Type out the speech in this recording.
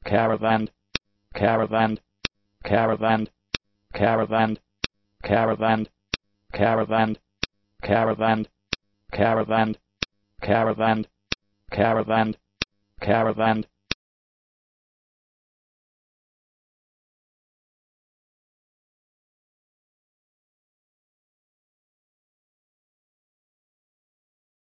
caravanned, caravanned, caravanned, caravanned, caravanned, caravanned, caravanned, caravanned, caravanned, caravanned, caravanned,